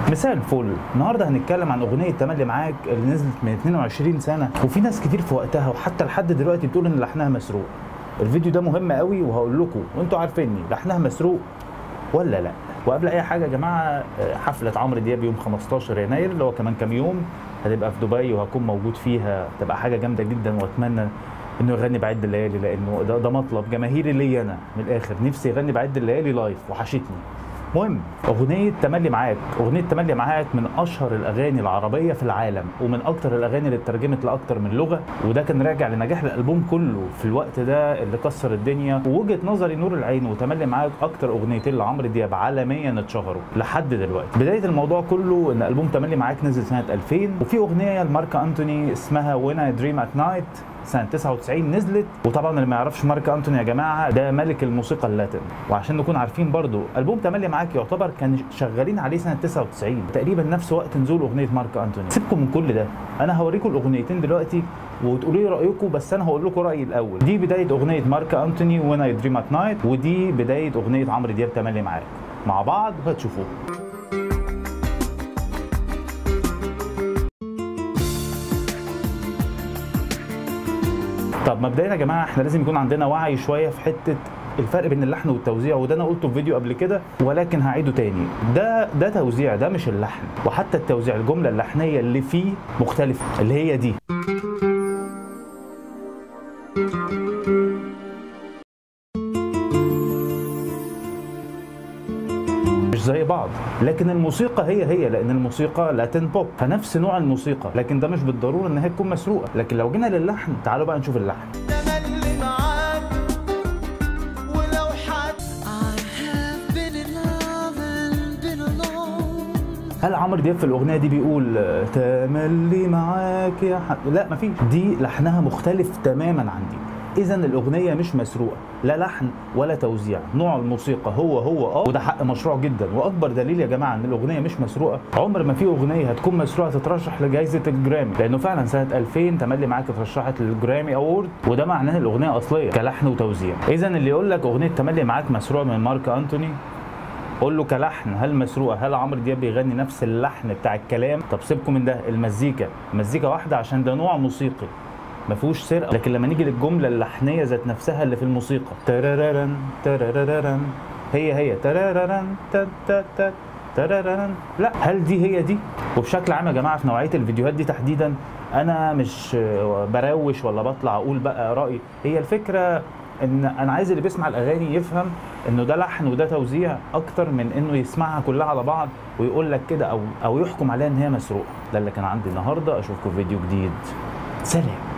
مساء الفل. النهارده هنتكلم عن اغنيه تملي معاك اللي نزلت من 22 سنه، وفي ناس كتير في وقتها وحتى لحد دلوقتي بتقول ان لحنها مسروق. الفيديو ده مهم قوي وهقول لكم وانتوا عارفيني لحنها مسروق ولا لا. وقبل اي حاجه يا جماعه، حفله عمرو دياب يوم 15 يناير اللي هو كمان كام يوم هتبقى في دبي وهكون موجود فيها، تبقى حاجه جامده جدا واتمنى انه يغني بعد الليالي، لانه ده مطلب جماهيري ليا انا من الاخر، نفسي يغني بعد الليالي لايف وحشتني. المهم، اغنيه تملي معاك، اغنيه تملي معاك من اشهر الاغاني العربيه في العالم ومن اكتر الاغاني اللي اترجمت لاكتر من لغه، وده كان راجع لنجاح الالبوم كله في الوقت ده اللي كسر الدنيا. ووجهه نظري نور العين وتملي معاك اكتر اغنيتين لعمرو دياب عالميا اتشهروا لحد دلوقتي. بدايه الموضوع كله ان البوم تملي معاك نزل سنه 2000، وفي اغنيه لمارك انتوني اسمها When I Dream at Night سنة 99 نزلت. وطبعا اللي ما يعرفش مارك انتوني يا جماعه ده ملك الموسيقى اللاتين، وعشان نكون عارفين برضو البوم تملي معاك يعتبر كان شغالين عليه سنه 99 تقريبا نفس وقت نزول اغنيه مارك انتوني. سيبكم من كل ده، انا هوريكم الاغنيتين دلوقتي وتقولوا لي رايكم، بس انا هقول لكم رايي الاول. دي بدايه اغنيه مارك انتوني When I Dream at Night، ودي بدايه اغنيه عمرو دياب تملي معاك مع بعض وهتشوفوه. طب مبدئيا يا جماعه احنا لازم يكون عندنا وعي شويه في حته الفرق بين اللحن والتوزيع، وده انا قلته في فيديو قبل كده ولكن هعيده تاني. ده توزيع، ده مش اللحن، وحتى التوزيع الجمله اللحنيه اللي فيه مختلفه اللي هي دي. مش زي بعض، لكن الموسيقى هي لان الموسيقى لاتين بوب، فنفس نوع الموسيقى، لكن ده مش بالضروره ان هي تكون مسروقه. لكن لو جينا للحن، تعالوا بقى نشوف اللحن. هل عمرو دياب في الاغنيه دي بيقول تملي معاك يا لا، مفيش. دي لحنها مختلف تماما عن دي. اذا الاغنيه مش مسروقه، لا لحن ولا توزيع، نوع الموسيقى هو وده حق مشروع جدا. واكبر دليل يا جماعه ان الاغنيه مش مسروقه، عمر ما في اغنيه هتكون مسروقه تترشح لجائزه الجرامي، لانه فعلا سنه 2000 تملي معاك اترشحت للجرامي اوورد، وده معناه ان الاغنيه اصليه كلحن وتوزيع. اذا اللي يقول لك اغنيه تملي معاك مسروقه من مارك انتوني، قول له كلحن هل مسروقه؟ هل عمرو دياب بيغني نفس اللحن بتاع الكلام؟ طب سيبكم من ده، المزيكا واحده عشان ده نوع موسيقي ما فيهوش سرقه. لكن لما نيجي للجمله اللحنيه ذات نفسها اللي في الموسيقى، ترارارن ترارارن، هي ترارارن ترارارن، لا، هل دي هي دي؟ وبشكل عام يا جماعه في نوعيه الفيديوهات دي تحديدا انا مش بروش ولا بطلع اقول بقى رايي، هي الفكره ان انا عايز اللي بيسمع الاغاني يفهم انه ده لحن وده توزيع اكتر من انه يسمعها كلها على بعض ويقول لك كده او يحكم عليها ان هي مسروقه. ده اللي كان عندي النهارده، اشوفكم في فيديو جديد، سلام.